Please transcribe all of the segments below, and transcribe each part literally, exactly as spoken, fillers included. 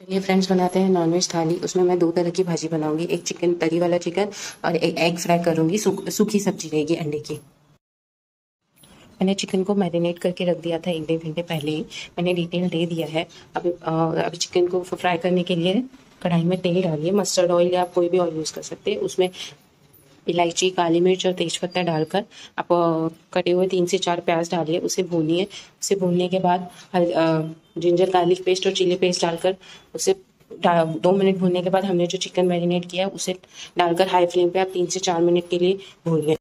चलिए फ्रेंड्स, बनाते हैं नॉनवेज थाली। उसमें मैं दो तरह की भाजी बनाऊंगी, एक चिकन तरी वाला चिकन और एक एग फ्राई करूंगी। सूखी सब्जी रहेगी अंडे की। मैंने चिकन को मैरिनेट करके रख दिया था एक डेढ़ घंटे पहले ही। मैंने डिटेल दे दिया है। अभी अभी चिकन को फ्राई करने के लिए कढ़ाई में तेल डालिए। मस्टर्ड ऑयल या आप कोई भी ऑयल यूज़ कर सकते हैं। उसमें इलायची, काली मिर्च और तेज़पत्ता डालकर आप कटे हुए तीन से चार प्याज डालिए, उसे भूनिए। उसे भूनने के बाद जिंजर गार्लिक पेस्ट और चिली पेस्ट डालकर उसे दो मिनट भूनने के बाद हमने जो चिकन मैरिनेट किया उसे डालकर हाई फ्लेम पे आप तीन से चार मिनट के लिए भूनिए।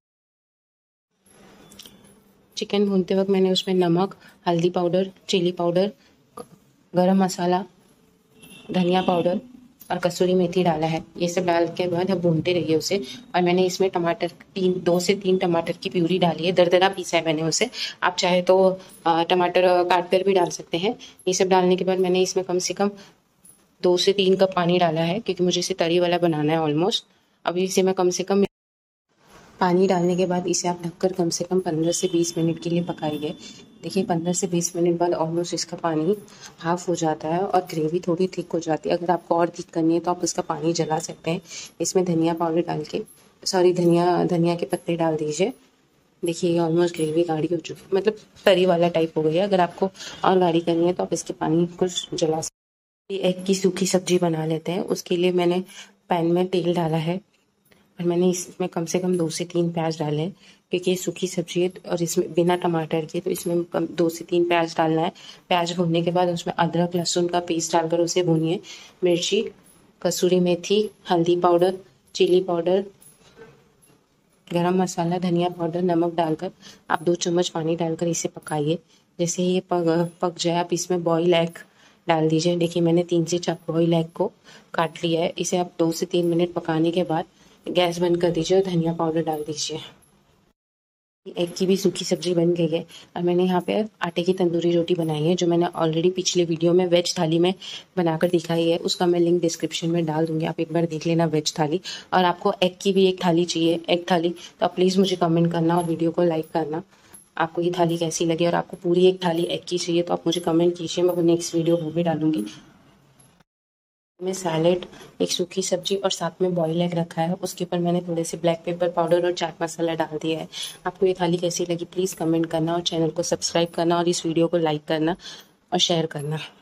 चिकन भूनते वक्त मैंने उसमें नमक, हल्दी पाउडर, चिली पाउडर, गरम मसाला, धनिया पाउडर और कसूरी मेथी डाला है। ये सब डाल के बाद अब भूनते रहिए उसे। और मैंने इसमें टमाटर तीन दो से तीन टमाटर की प्यूरी डाली है, दरदरा पीसा है मैंने उसे। आप चाहे तो टमाटर काट कर भी डाल सकते हैं। ये सब डालने के बाद मैंने इसमें कम से कम दो से तीन कप पानी डाला है, क्योंकि मुझे इसे तरी वाला बनाना है ऑलमोस्ट। अभी इसे मैं कम से कम पानी डालने के बाद इसे आप ढककर कम से कम पंद्रह से बीस मिनट के लिए पकाइए। देखिए पंद्रह से बीस मिनट बाद ऑलमोस्ट इसका पानी हाफ हो जाता है और ग्रेवी थोड़ी थिक हो जाती है। अगर आपको और थिक करनी है तो आप उसका पानी जला सकते हैं। इसमें धनिया पाउडर डाल के सॉरी धनिया धनिया के पत्ते डाल दीजिए। देखिए ऑलमोस्ट ग्रेवी गाढ़ी हो चुकी है, मतलब तरी वाला टाइप हो गई है। अगर आपको और गाढ़ी करनी है तो आप इसके पानी को जला सकते हैं। एग की सूखी सब्जी बना लेते हैं। उसके लिए मैंने पैन में तेल डाला है और मैंने इसमें कम से कम दो से तीन प्याज डाले हैं, क्योंकि ये सूखी सब्जी है और इसमें बिना टमाटर के, तो इसमें कम दो से तीन प्याज डालना है। प्याज भूनने के बाद उसमें अदरक लहसुन का पेस्ट डालकर उसे भूनिए। मिर्ची, कसूरी मेथी, हल्दी पाउडर, चिली पाउडर, गरम मसाला, धनिया पाउडर, नमक डालकर आप दो चम्मच पानी डालकर इसे पकाइए। जैसे ये पक पक जाए आप इसमें बॉयल एग डाल दीजिए। देखिए मैंने तीन से चार बॉयल एग को काट लिया है। इसे आप दो से तीन मिनट पकाने के बाद गैस बंद कर दीजिए और धनिया पाउडर डाल दीजिए। एग की भी सूखी सब्जी बन गई है। और मैंने यहाँ पे आटे की तंदूरी रोटी बनाई है, जो मैंने ऑलरेडी पिछले वीडियो में वेज थाली में बनाकर दिखाई है। उसका मैं लिंक डिस्क्रिप्शन में डाल दूंगी, आप एक बार देख लेना वेज थाली। और आपको एग की भी एक थाली चाहिए, एग थाली, तो आप प्लीज़ मुझे कमेंट करना और वीडियो को लाइक करना। आपको ये थाली कैसी लगी और आपको पूरी एक थाली एग की चाहिए तो आप मुझे कमेंट कीजिए, मैं नेक्स्ट वीडियो वो भी डालूंगी। में सैलेड, एक सूखी सब्जी और साथ में बॉयल एग रखा है। उसके ऊपर मैंने थोड़े से ब्लैक पेपर पाउडर और चाट मसाला डाल दिया है। आपको ये थाली कैसी लगी प्लीज़ कमेंट करना और चैनल को सब्सक्राइब करना और इस वीडियो को लाइक करना और शेयर करना।